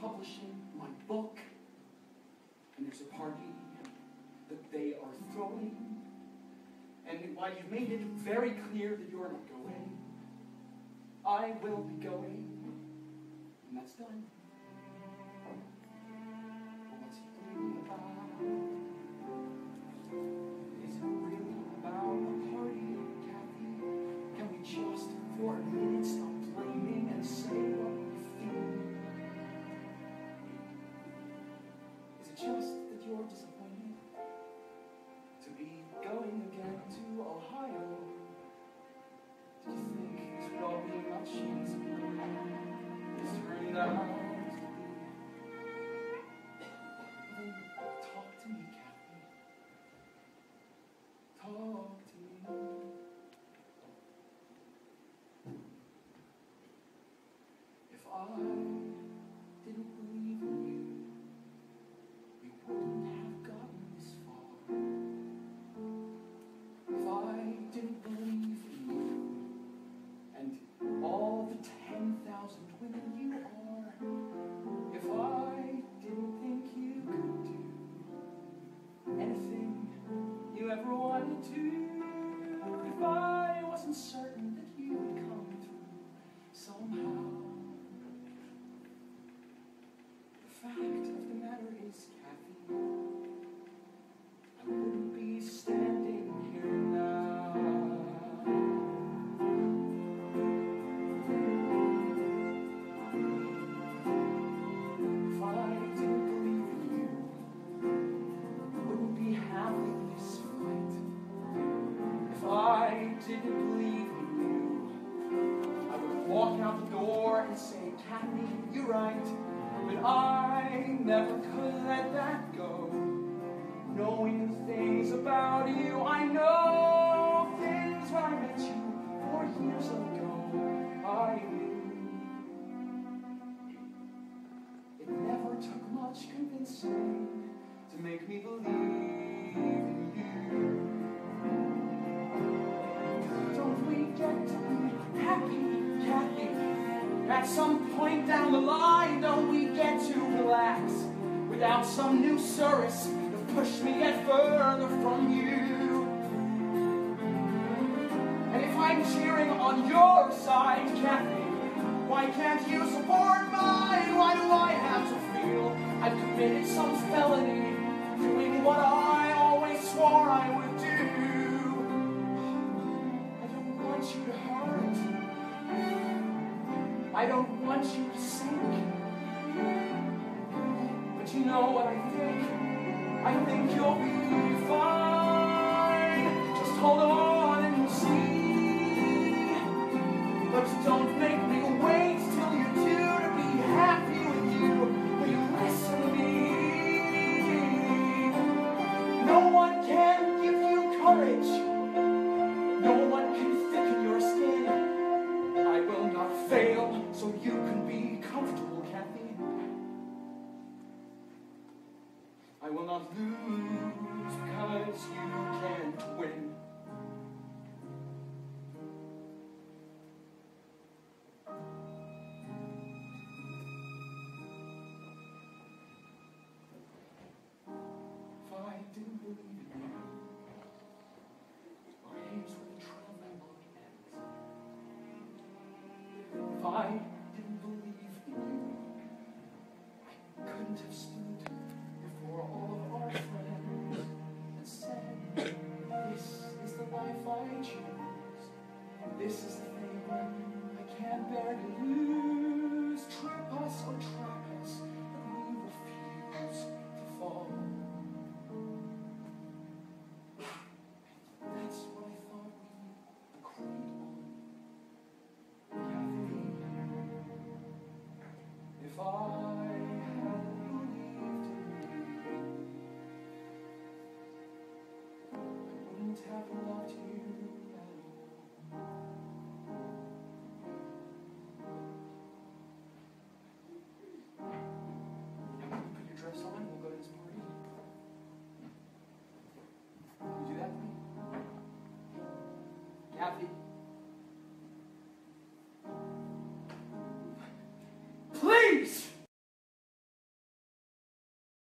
publishing my book, and there's a party that they are throwing, and while you've made it very clear that you're not going, I will be going, and that's done. What's it really about? Is it really about a party, Kathy? Can we just for a minute stop blaming and say what we feel? Is it just that you're disappointed to be going again to Ohio? Did you think this would all be much easier? This turned out to be. Then talk to me, Kathy. Talk to me. If I didn't believe in you, we wouldn't have gotten this far. If I didn't believe in you and all the 10,000 women you are, if I didn't think you could do anything you ever wanted to, if I wasn't certain that you would come through somehow. The fact of the matter is, Kathy, I wouldn't be standing here now. If I didn't believe in you, I wouldn't be having this fight. If I didn't believe in you, I would walk out the door and say, Kathy, you're right. But I never could let that go. Knowing the things about you, I know things when I met you 4 years ago. I knew. It never took much convincing to make me believe in you. Don't we get to be happy, Kathy? At some point down the line, don't we get to relax without some new service to push me yet further from you? And if I'm cheering on your side, Kathy, why can't you support mine? Why do I have to feel I've committed some felony, doing what I always swore I would do? I don't want you to hurt. I don't want you to sink. But you know what I think? I think you'll be fine. Just hold on and we'll see. But don't make me wait till you do to be happy with you. Will you listen to me? No one can give you courage. No one can thicken your skin. I will not fail so you can be comfortable, Kathy. I will not lose because you can't win. If I didn't believe in you, our aims would travel long ends. If I didn't believe in you, I couldn't have stood before all of